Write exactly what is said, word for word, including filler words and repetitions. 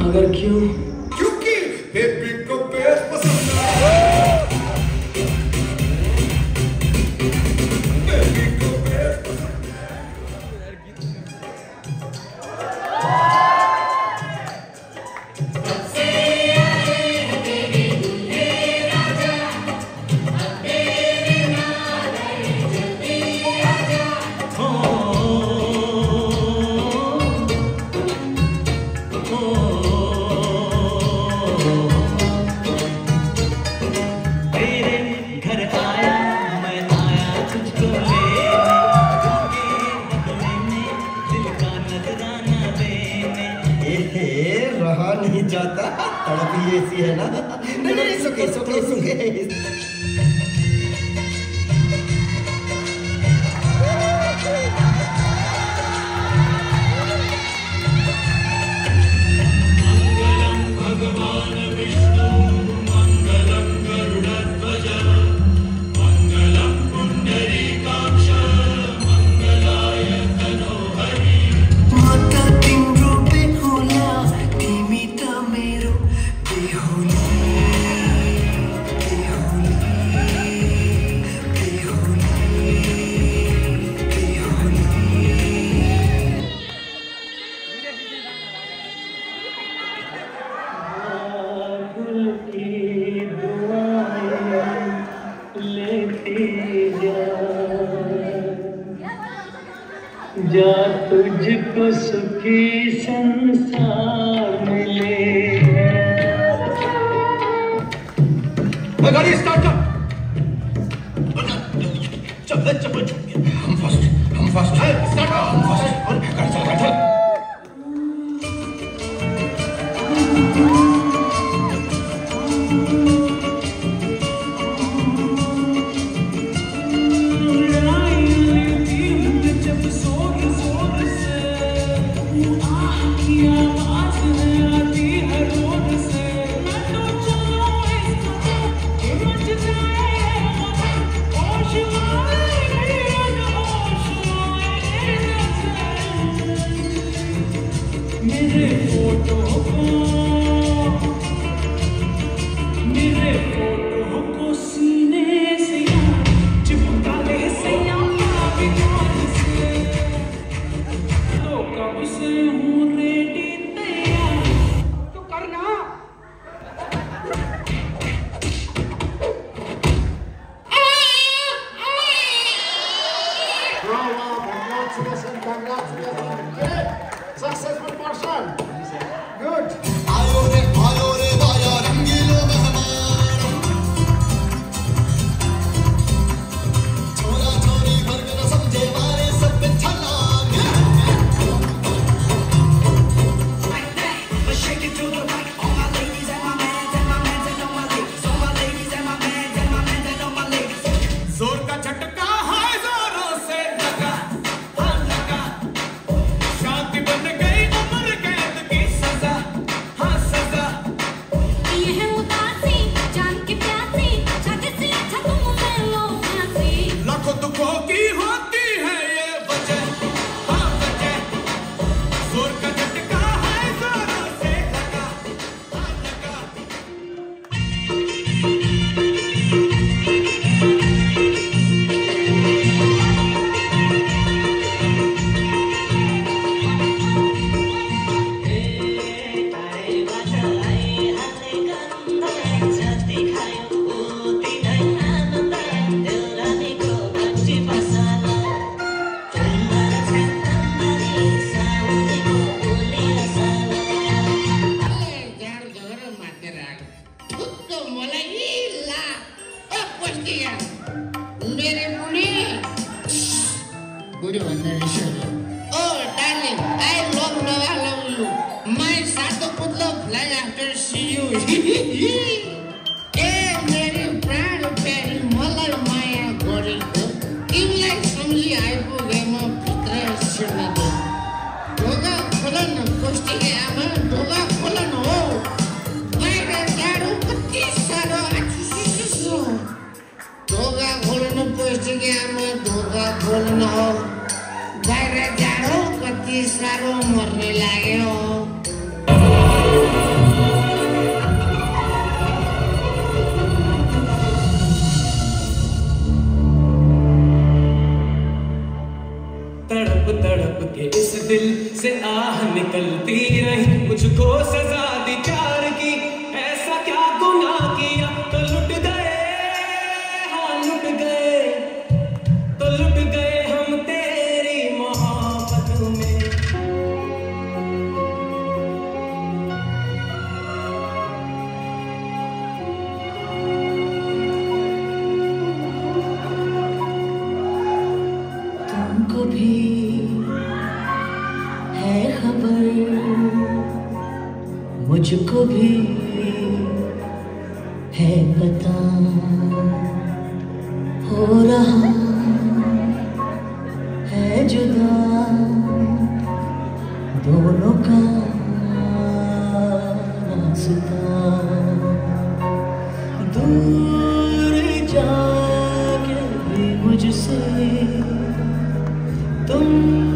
मगर क्यों? क्योंकि बेबी को बेस पसंद है। बेबी को बेस पसंद रहा नहीं जाता, तड़प ही ऐसी है ना। नहीं नहीं सुखे सुखे सुखे। जा तुझको सुखी संसार मिले। गाड़ी स्टार्ट कर। चल चल चल हम फास्ट हम फास्ट स्टार्ट कर हम फास्ट और गाड़ी चला गाड़ी चला। मेरे फोटो को मेरे फोटो को सीने से चिपका ले सैया से, तो कब से हूँ रेडी तैयार तो करना। Congratulations, congratulations. Successful person. Good. आयो रे आयो रे बाया रंगीलो मेहमान, छोरा छोरी फर्क न समझे मारे सब पे छलांग। Shake it to the right, all my ladies and my mans and my mans and all my ladies, all my ladies and my mans and my mans and all my ladies. जोर का झटका है जोरों से लगा, हाँ लगा। शांति बन गई उम्र कैद की सजा, हाँ सजा। ये है उदासी, जान की प्यासी, छाती से अच्छा तुम ले लो फांसी। लाखों दुखों की होती है ये वजह, हाँ वजह। जोर का झटका है जोरों से लगा, हाँ लगा। Good conversation. Oh, darling, I love love, I love you. My Sato could love fly after see you. Hey, मेरी प्राण प्यारी मलाई माया गरेको तिमीलाई सम्झी आइपुगे म भित्र छिर्न। ढोका खोलन कोष्ठीकी आमा, ढोका खोलन हो। बाहिर जाडो कति साह्रो आछिसो। ढोका खोल्नु कोष्ठीकी आमा, ढोका खोल्नु हो। बाहिर जाडो कति साह्रो मर्ने लाग्यो। तड़प तड़प के इस दिल से आह निकलती रही, मुझको सजा दी प्यार की, ऐसा क्या गुनाह किया तो लुट गए, हाँ लुट गए, तो लुट गए हम तेरी मोहब्बत में। तुमको भी है खबर, मुझको भी है पता, हो रहा है जुदा दोनों का रास्ता, दूर जाके भी मुझसे तुम